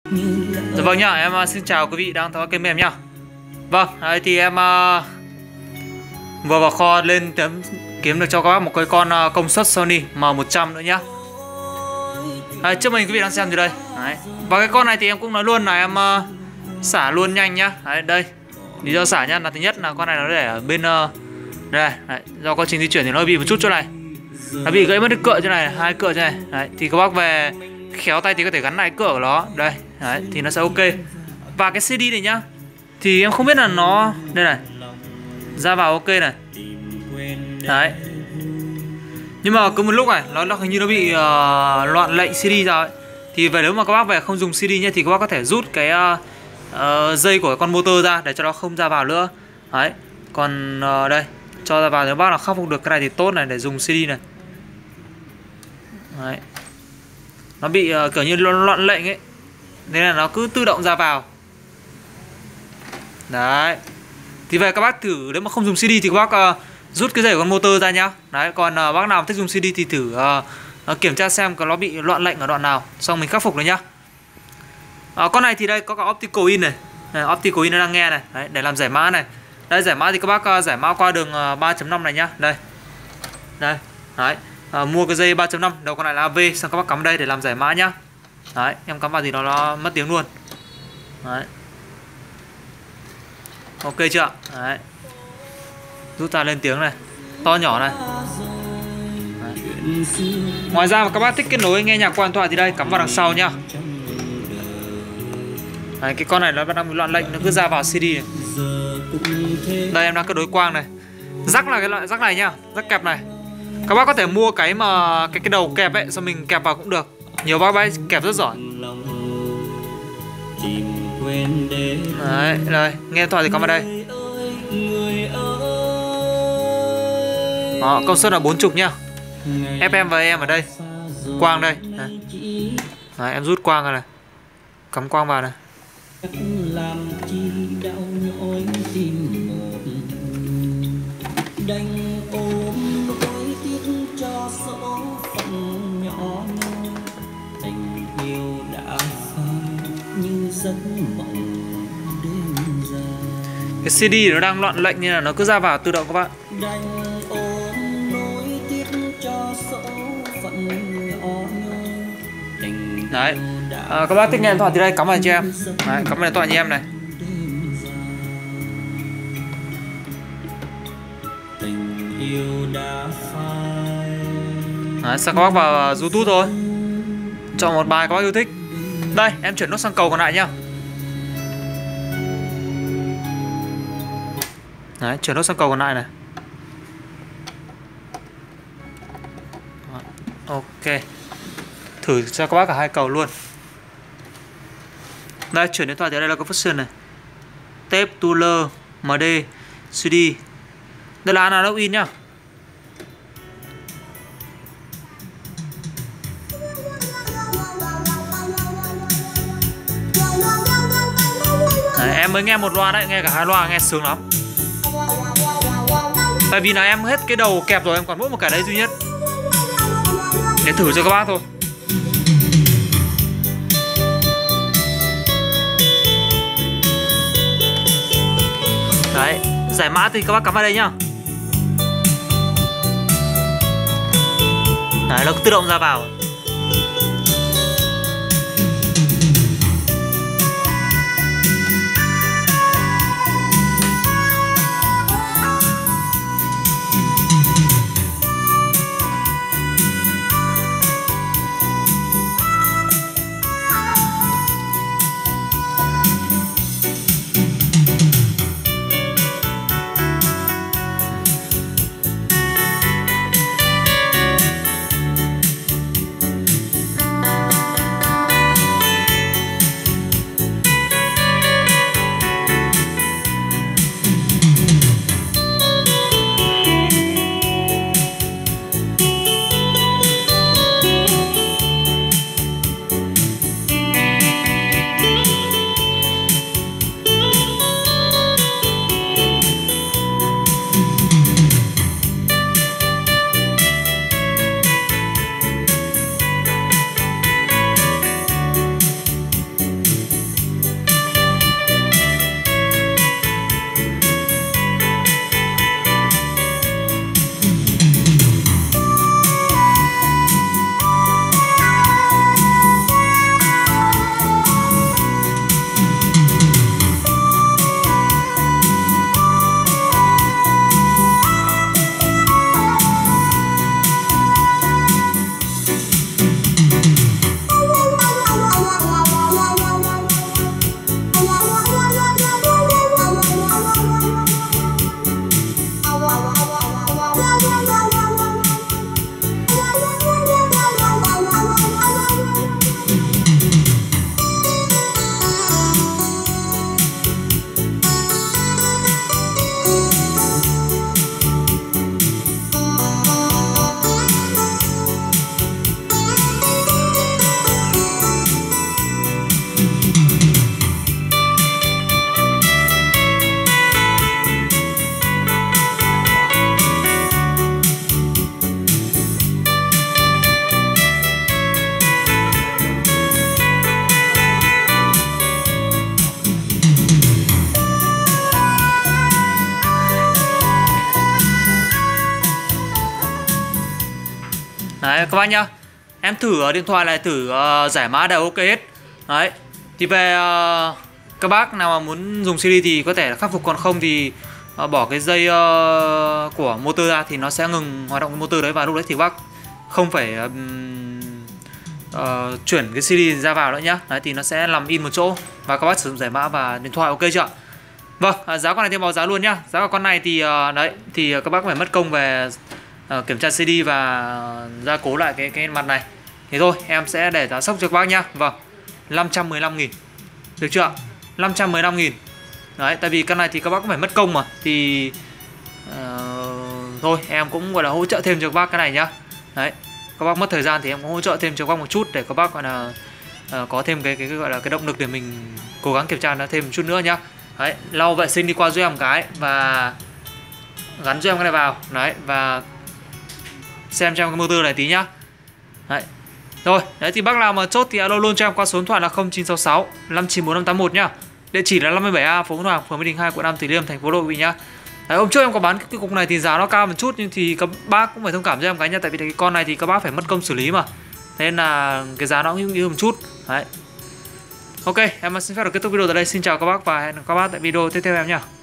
Dạ vâng nhá, em xin chào quý vị đang theo kênh em nhá. Vâng, đấy thì em vừa vào kho lên kiếm được cho các bác một cái con công suất Sony M100 nữa nhá. Đấy, trước mình quý vị đang xem gì đây. Đấy. Và cái con này thì em cũng nói luôn là em xả luôn nhanh nhá. Đấy, đây. Lý do xả nhá là thứ nhất là con này nó để ở bên đây, đấy. Do quá trình di chuyển thì nó bị một chút chỗ này. Nó bị gãy mất cái cựa chỗ này, hai cựa chỗ này. Đấy, thì các bác về khéo tay thì có thể gắn lại cựa của nó. Đây, đấy, thì nó sẽ ok. Và cái CD này nhá, thì em không biết là nó đây này, ra vào ok này. Đấy. Nhưng mà có một lúc này nó hình như nó bị loạn lệnh CD rồi ấy. Thì về nếu mà các bác về không dùng CD nhá, thì các bác có thể rút cái dây của con motor ra để cho nó không ra vào nữa. Đấy. Còn đây cho ra vào, nếu bác nào khắc phục được cái này thì tốt này, để dùng CD này. Đấy. Nó bị kiểu như loạn lệnh ấy, nên là nó cứ tự động ra vào. Đấy. Thì về các bác thử, nếu mà không dùng CD thì các bác rút cái dây của con motor ra nhá. Đấy, còn bác nào thích dùng CD thì thử kiểm tra xem có nó bị loạn lệnh ở đoạn nào, xong mình khắc phục được nhá. Con này thì đây có cả optical in này. Optical in nó đang nghe này. Đấy, để làm giải mã này. Đây, giải mã thì các bác giải mã qua đường 3.5 này nhá. Đây. Đây. Đấy. Mua cái dây 3.5, đầu còn lại là AV, xong các bác cắm đây để làm giải mã nhá. Đấy, em cắm vào thì nó mất tiếng luôn. Đấy. Ok chưa? Đấy. Rút ra lên tiếng này, to nhỏ này. Đấy. Ngoài ra mà các bác thích kết nối nghe nhạc qua điện thoại thì đây, cắm vào đằng sau nhá. Đấy, cái con này nó đang bị loạn lệnh, nó cứ ra vào CD này. Đây em đang kết nối quang này. Rắc là cái loại rắc này nhá, rắc kẹp này. Các bác có thể mua cái mà cái đầu kẹp ấy, xong mình kẹp vào cũng được. Nhiều bác bay kẹp rất giỏi. Đấy, đây, nghe điện thoại thì cắm vào đây. Đó, công suất là 40 nhá. FM và AM ở đây. Quang đây. Đấy, em rút quang ra này. Cắm quang vào này. Cái CD nó đang loạn lệnh nên là nó cứ ra vào tự động các bạn. Đấy. Các bác thích nghe điện thoại thì đây, cắm vào cho em. Đấy, cắm vào điện thoại như em này. Đấy, sau các bác vào YouTube thôi, chọn một bài các bác yêu thích. Đây, em chuyển nốt sang cầu còn lại nhá. Đấy, chuyển nốt sang cầu còn lại này. Ok. Thử cho các bác cả hai cầu luôn. Đây, chuyển điện thoại thì đây là cái function này. Tape, tuner, MD, CD. Đây là analog in nhá. Đấy, em mới nghe một loa đấy, nghe cả hai loa nghe sướng lắm. Tại vì là em hết cái đầu kẹp rồi, em còn mỗi một cái đấy duy nhất. Để thử cho các bác thôi. Đấy, giải mã thì các bác cắm vào đây nhá. Đấy, nó tự động ra vào. Đấy các bác nhá. Em thử ở điện thoại này, thử giải mã đều ok hết. Đấy. Thì về các bác nào mà muốn dùng CD thì có thể là khắc phục, còn không thì bỏ cái dây của motor ra thì nó sẽ ngừng hoạt động cái motor đấy, và lúc đấy thì các bác không phải chuyển cái CD ra vào nữa nhá. Đấy thì nó sẽ nằm in một chỗ và các bác sử dụng giải mã và điện thoại ok chưa? Vâng, giá con này thêm báo giá luôn nhá. Giá của con này thì đấy thì các bác phải mất công về kiểm tra CD và gia cố lại cái mặt này. Thế thôi, em sẽ để giá sốc cho các bác nhá. Vâng, 515.000. Được chưa? 515.000. Đấy, tại vì con này thì các bác cũng phải mất công mà. Thì thôi, em cũng gọi là hỗ trợ thêm cho các bác cái này nhá. Đấy, các bác mất thời gian thì em cũng hỗ trợ thêm cho các bác một chút để các bác gọi là có thêm cái gọi là cái động lực để mình cố gắng kiểm tra nó thêm một chút nữa nhá. Đấy, lau vệ sinh đi qua giúp em một cái và gắn cho em cái này vào. Đấy, và xem cho em cái motor này tí nhá. Đấy. Rồi, đấy thì bác nào mà chốt thì alo luôn cho em qua số điện thoại là 0966 594 581 nhá. Địa chỉ là 57A phố Nguyễn Hoàng, phường Mỹ Đình 2, quận Nam Từ Liêm, thành phố Hà Nội nhá. Đấy, hôm trước em có bán cái cục này thì giá nó cao một chút, nhưng thì các bác cũng phải thông cảm cho em cái nha, tại vì cái con này thì các bác phải mất công xử lý mà. Nên là cái giá nó cũng như một chút. Đấy. Ok, em xin phép được kết thúc video tại đây. Xin chào các bác và hẹn gặp các bác tại video tiếp theo em nhá.